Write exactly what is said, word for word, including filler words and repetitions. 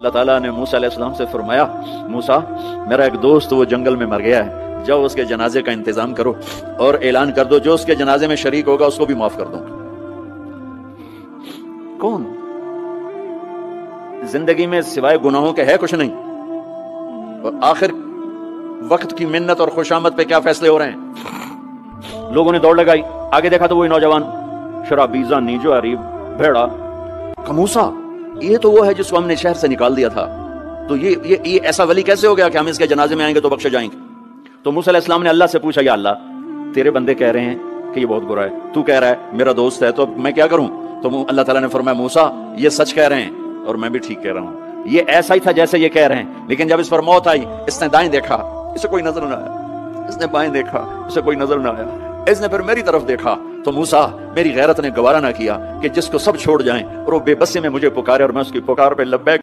اللہ تعالیٰ نے موسیٰ علیہ السلام سے فرمایا موسیٰ میرا ایک دوست وہ جنگل میں مر گیا ہے، جاؤ اس کے جنازے کا انتظام کرو اور اعلان کر دو جو اس کے جنازے میں شریک ہوگا اس کو بھی معاف کر دوں گا۔ کون؟ زندگی میں سوائے گناہوں کے ہے کچھ نہیں، اور آخر وقت کی منت اور خوشامد پہ کیا فیصلے ہو رہے ہیں۔ لوگوں نے دوڑ لگائی، آگے دیکھا تو وہی نوجوان شرابی زانی جواری بھیڑا، موسیٰ یہ تو وہ ہے جس کو ہم نے شہر سے نکال دیا تھا، تو یہ یہ, یہ ایسا ولی کیسے ہو گیا کہ ہم اس کے جنازے میں آئیں گے تو بخشے جائیں گے؟ تو موسیٰ علیہ السلام نے اللہ سے پوچھا یا اللہ تیرے بندے کہہ رہے ہیں کہ یہ بہت برا ہے، تو کہہ رہا ہے میرا دوست ہے، تو میں کیا کروں؟ تو اللہ تعالیٰ نے فرمایا موسیٰ یہ سچ کہہ رہے ہیں اور میں بھی ٹھیک کہہ رہا ہوں، یہ ایسا ہی تھا جیسے یہ کہہ رہے ہیں، لیکن جب اس پر موت آئی اس نے دائیں دیکھا اسے کوئی نظر نہ آیا، اس نے بائیں دیکھا اسے کوئی نظر نہ آیا، اس نے پھر میری طرف دیکھا تو موسیٰ میری غیرت نے گوارا نہ کیا کہ جس کو سب چھوڑ جائیں اور وہ بے بسی میں مجھے پکارے اور میں اس کی پکار پہ لبیک